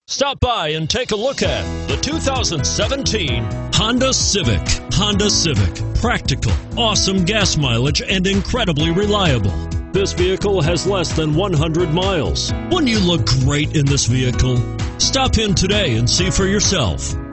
Stop by and take a look at the 2017 Honda Civic. Honda Civic. Practical, awesome gas mileage, and incredibly reliable. This vehicle has less than 100 miles. Wouldn't you look great in this vehicle? Stop in today and see for yourself.